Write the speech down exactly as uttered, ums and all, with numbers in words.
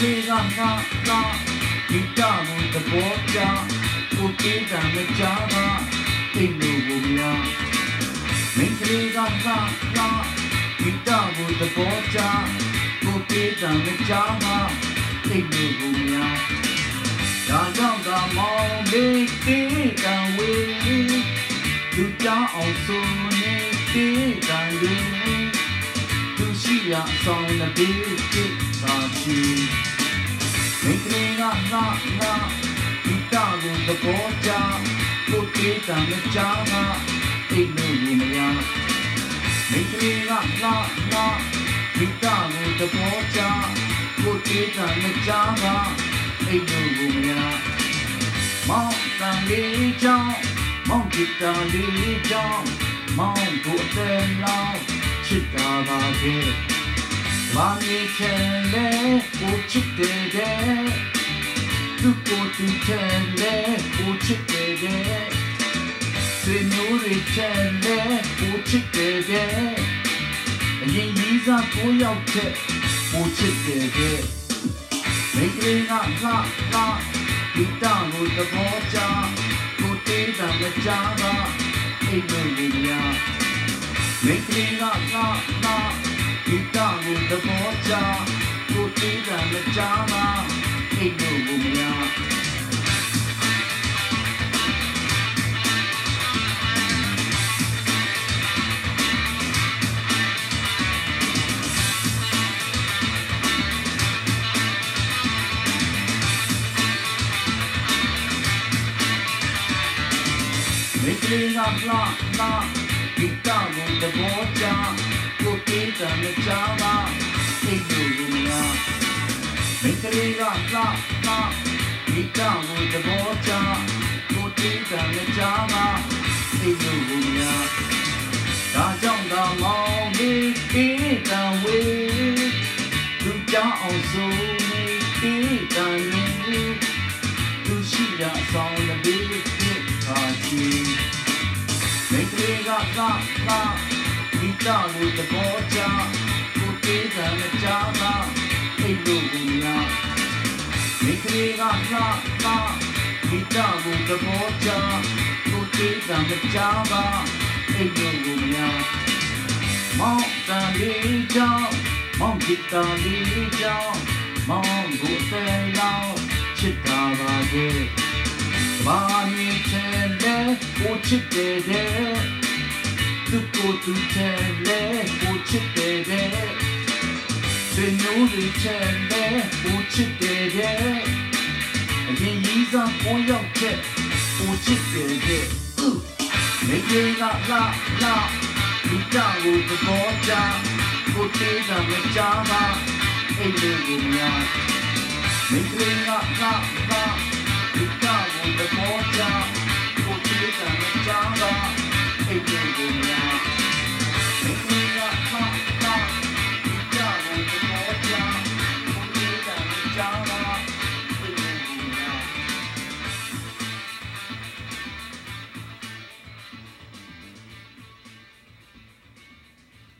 လေးကငါငါဒီတာကိုသဘောကျကိုတေးတံမကြပါအိမ်လို့ကိုများမင်းကလေးကငါငါဒီတာကိုသဘောကျကိုတေးတံမကြပါအိမ်လို့ကိုများဒါကြောင့်ကမောင်လေးတေးတံဝေးသူကြောင့်အောင်ဆိုနေတေးတံလေးသူရှိရဆောင်တဲ့တေးတေးသာချီမင်းကလေးကငါငါဒီတာကိုသဘောကျကိုတေးတံမကြပါအိမ်လို့ကိုများမင်းကလေးကငါငါဒီတာကိုသဘောကျကိုတေးတံမကြပါအိမ်လို့ကိုများမောင်တန်လေးကြောင့်မောင်จิตตาလေးကြောင့်မောင်ကိုအသက်လောက်ချစ်တာပါခဲ့ဘာနေချင်လဲကိုချစ်တယ်တဲ့သူကိုသူချင်လဲကိုချစ်တယ်တဲ့ဆွေမျိုးတွေချင်လဲကိုချစ်တယ်တဲ့အရင်ကြီးစားကိုရောက်တဲ့ကိုချစ်တယ်တဲ့မိတ်ကလေးကငါငါဒီတောင်ကိုသဘောကျကိုတေးတံမကြပါအိမ်လို့ကိုများမိတ်ကလေးကငါငါဒီတောင်ကိုသဘောကျကိုတေးတံမကြပါအိမ်လို့ကိုများမိတ်ကလေးကလာလာဒီတောင်ကိုသဘောကျကိုတေးတံမကြပါအိမ်လို့ကိုများမိတ်ကလေးကလာလာဒီတောင်ကိုသဘောကျကိုတေးတံမကြပါအိမ်လို့ကိုများဒါကြောင့်သာမောင်လေးတေးတံဝေးသူကြောင့်အောင်ဆိုနေတေးတံလေးသူရှိရဆောင်တဲ့ဘေးပါချီမိတ်ကလေးကလာလာဒီတောင်ကိုသဘောကျကိုတေးတံမကြပါအိမ်လို့ကိုများမိတ်ကလေးကလာလာဒီတောင်ကိုသဘောကျကိုတေးတံမကြပါအိမ်လို့ကိုများမောင်တန်လေးကြောင့်မောင်จิตตาလေးကြောင့်မောင်ကိုတဲလောက်ချစ်တာပါခဲ့ဘာနေချင်လဲကိုချစ်တယ်တဲ့သူကိုသူချင်လဲကိုချစ်တယ်တဲ့ဆွေမျိုးတွေချင်လဲကိုချစ်တယ်တဲ့အရင်ကြီးစားကိုရောက်တဲ့ကိုချစ်တယ်တဲ့မိတ်ကလေးကလာလာဒီတောင်ကိုသဘောကျကိုတေးတံမကြပါအိမ်လေးကိုများမိတ်ကလေးကလာလာဒီတောင်ကိုသဘောကျကိုတေးတံမကြပါအိမ်လေးကိုများ